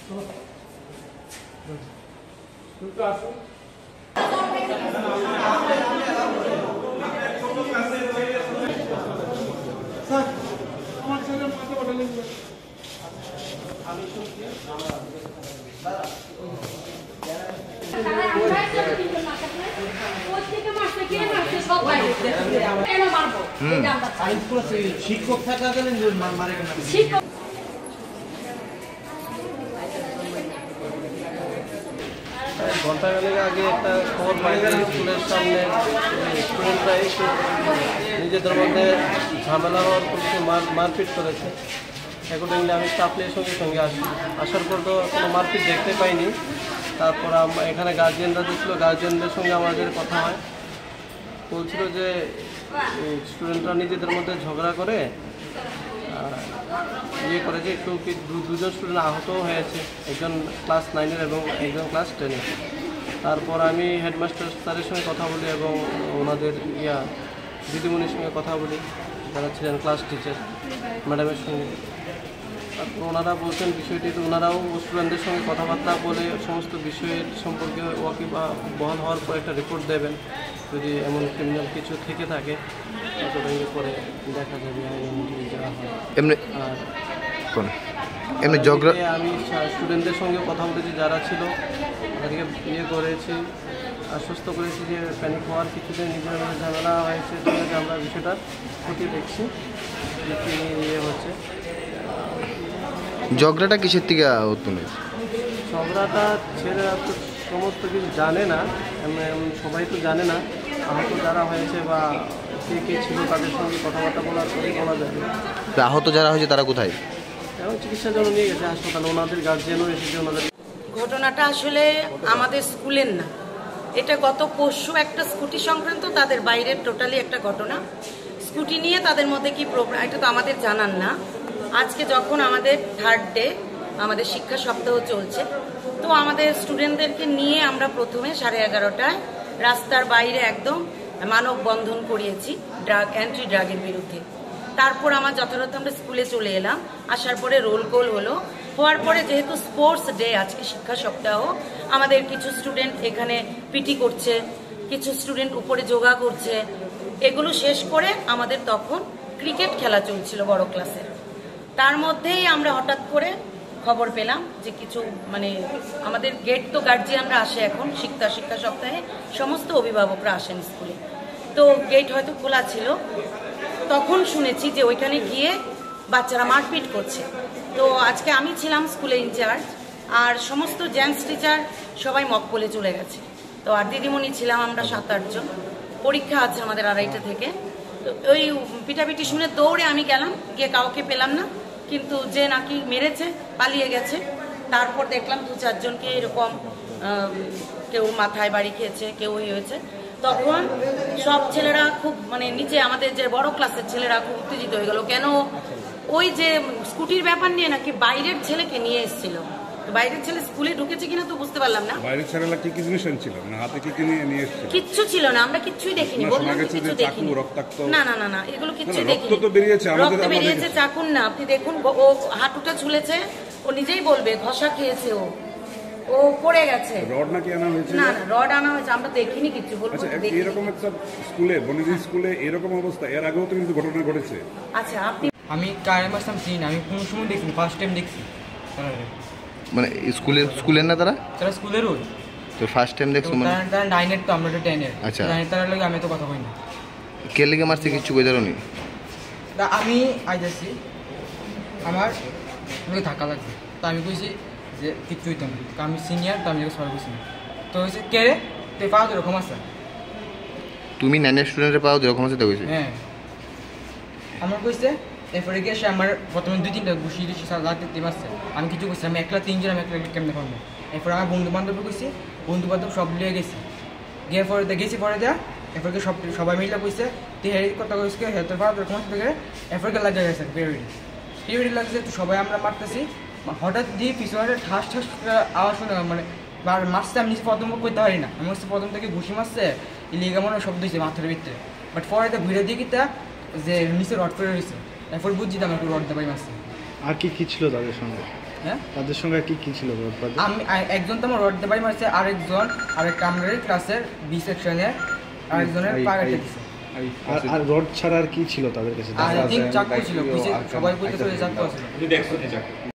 শিক্ষক থাকাকালীন মারে কেন? ঘন্টাখানেক আগে একটা খবর পাই স্কুলের সামনে স্টুডেন্টরা একটু নিজেদের মধ্যে ঝামেলা হওয়ার কিছু মারপিট করেছে। অ্যাকর্ডিংলি আমি স্টাফ নিয়ে সঙ্গে আসার পর তো কোনো মারপিট দেখতে পাইনি। তারপর এখানে গার্জিয়ানরা ছিল, গার্জিয়ানদের সঙ্গে আমাদের কথা হয়, বলছিল যে স্টুডেন্টরা নিজেদের মধ্যে ঝগড়া করে করেছে, একটু দুজন স্টুডেন্ট আহতও হয়েছে, একজন ক্লাস 9-এর এবং একজন ক্লাস 10-এর। তারপর আমি হেডমাস্টার স্যারের সঙ্গে কথা বলি এবং ওনাদের দিদিমণির সঙ্গে কথা বলি, যারা ছিলেন ক্লাস টিচার ম্যাডামের সঙ্গে। তারপর ওনারা বলছেন বিষয়টি, তো ওনারাও স্টুডেন্টদের সঙ্গে কথাবার্তা বলে সমস্ত বিষয়ের সম্পর্কে বহাল হওয়ার পর একটা রিপোর্ট দেবেন। যদি এমন ক্রিমিনাল কিছু থেকে থাকে পরে দেখা যাবে যাওয়া হয়। এমনি ঝগড়া আমি স্টুডেন্টদের সঙ্গে কথা বলেছি, যারা ছিল তাদেরকে করেছি, আশ্বস্ত করেছি যে প্যানিক হওয়ার কিছুতে নিজের মধ্যে ঝামেলা হয়েছে, ঠিক আছে, আমরা বিষয়টা খতিয়ে দেখছি হচ্ছে। ঝগড়াটা কিসের থেকে উৎপন্ন হয়েছে? ঝগড়াটা ছেলেরা তো সমস্ত কিছু জানে না, সবাই তো জানে না। আহত যারা হয়েছে বা কে ছিল তাদের সঙ্গে কথাবার্তা বলা যাবে। আহত যারা হয়েছে তারা কোথায়? এবং চিকিৎসার জন্য নিয়ে গেছে হাসপাতালে, ওনাদের গার্জিয়ানও এসেছে। ওনাদের ঘটনাটা আসলে আমাদের স্কুলের না, এটা গত পরশু একটা স্কুটি সংক্রান্ত তাদের বাইরের টোটালি একটা ঘটনা। স্কুটি নিয়ে তাদের মধ্যে কি প্রবলেম এটা তো আমাদের জানান না। আজকে যখন আমাদের 3rd ডে, আমাদের শিক্ষা সপ্তাহ চলছে, তো আমাদের স্টুডেন্টদেরকে নিয়ে আমরা প্রথমে 11:30টায় রাস্তার বাইরে একদম মানববন্ধন করিয়েছি অ্যান্টি ড্রাগের বিরুদ্ধে। তারপর আমার যথাযথ আমরা স্কুলে চলে এলাম, আসার পরে রোল কল হওয়ার পরে যেহেতু স্পোর্টস ডে আজকে শিক্ষা সপ্তাহ, আমাদের কিছু স্টুডেন্ট এখানে পিটি করছে, কিছু স্টুডেন্ট উপরে যোগা করছে। এগুলো শেষ করে আমাদের তখন ক্রিকেট খেলা চলছিল বড় ক্লাসের। তার মধ্যেই আমরা হঠাৎ করে খবর পেলাম যে কিছু আমাদের গেট তো গার্জিয়ানরা আসে এখন শিক্ষা সপ্তাহে, সমস্ত অভিভাবকরা আসেন স্কুলে, তো গেট হয়তো খোলা ছিল। তখন শুনেছি যে ওইখানে গিয়ে বাচ্চারা মারপিট করছে। তো আজকে আমি ছিলাম স্কুলে ইনচার্জ, আর সমস্ত জেন্টস টিচার সবাই মক্কলে চলে গেছে। তো আর দিদিমণি ছিলাম আমরা 7-8 জন। পরীক্ষা আছে আমাদের 2:30 থেকে। তো ওই পিটাপিটি শুনে দৌড়ে আমি গেলাম, গিয়ে কাউকে পেলাম না, কিন্তু যে নাকি মেরেছে পালিয়ে গেছে। তারপর দেখলাম 2-4 জনকে এরকম কেউ মাথায় বাড়ি খেয়েছে, কেউ হয়েছে। তখন সব ছেলেরা খুব নিচে আমাদের যে বড় ক্লাসের ছেলেরা খুব উত্তেজিত হয়ে গেল, কেন ওই যে স্কুটির ব্যাপার নিয়ে নাকি বাইরের ছেলেকে নিয়ে এসেছিল। বাইরের ছেলে স্কুলে ঢুকেছে কিনা তো বুঝতে পারলাম না। বাইরের ছেলেরা কি জিনিস ছিল না, হাতে কি নিয়ে এসেছিল? কিচ্ছু ছিল না, আমরা কিচ্ছুই দেখিনি। বললাম কিছু দেখিনি। না না না না, এগুলো কিচ্ছু দেখিনি। রক্ত তো বেরিয়েছে, রক্ত বেরিয়েছে, চাকুন না। আপনি দেখুন, ও হাঁটুটা ঝুলেছে, ও নিজেই বলবে ঘষা খেয়েছে, ও পড়ে গেছে। রড নাকি আনা হয়েছে? না না, রড আনা হয়েছে, আমরা দেখিনি কিছু। বলবো এরকম একটা স্কুলে, বনিদি স্কুলে এরকম অবস্থা এর আগেও তো কিন্তু ঘটনা ঘটেছে। আচ্ছা, আপনি আমি কারেম আসলাম চিনি না, আমি কোনো সময় দেখিনি, ফার্স্ট টাইম দেখছি। স্কুলের না তারা স্কুলেরও তো ফার্স্ট টাইম দেখছো? তারা 9-এর, তো আমরা 10-এর। আচ্ছা, 9-এর তারা লাগে আমি তো কথা কই না। কে লেগে মারছে কিছু কই জানো নি? আমি আইতাছি, আমার ধাক্কা লাগছে, তো আমি কইছি যে কিচ্ছু হইতো না, আমি সিনিয়র, তো আমি সবাই বুঝি না। তো হয়েছে কে রে তুই পাও এরকম আছে? তুমি 9-এর স্টুডেন্টের পাও এরকম আছে? হ্যাঁ, আমার কইছে। এরপরে গিয়ে সে আমার প্রথমে 2-3টা ঘুষি লাগতে মারছে। আমি কিছু কইছি, আমি একলা 3 জন, আমি একলা কেমনে করবো। এরপরে আমার বন্ধু বান্ধব কইছি, বন্ধু বান্ধব সব লিয়ে গেছি, গিয়ে পরে গেছি পরে দেওয়া। এরপরে সবাই মিলে কইছে তুই হেরি কথা কইছে হেলথের পাওয়া এরকম থেকে। এরপরে লাগে গেছে পিরিয়ড লাগছে, তো সবাই আমরা মারতেছি। হঠাৎ দিয়ে পিছনে ঠাস আওয়াজ শুনে মারছে। আমি নিচে প্রথম করতে পারি না, আমি হচ্ছে প্রথম থেকে ঘুষি মারছে, লিগা মনে শব্দ হয়েছে মাথার ভিতরে। বাট পরে ঘুরে দিয়ে কিতা যে নিচে রড ফেরে রয়েছে, এরপর বুঝছি আমি একটু রড দেবাই মারছে। আর কি ছিল তাদের সঙ্গে? হ্যাঁ তাদের সঙ্গে কি ছিল রড? আমি একজন তো আমার রড দিয়ে বাড়ি মারছে, আরেকটা আমাদের ক্লাসের বি সেকশনের আরেকজনের পা কেটে দিছে। আর রড ছাড়া আর কি ছিল তাদের কাছে? আর চাকু ছিল, সবাই বলতেছে চাকু আছে।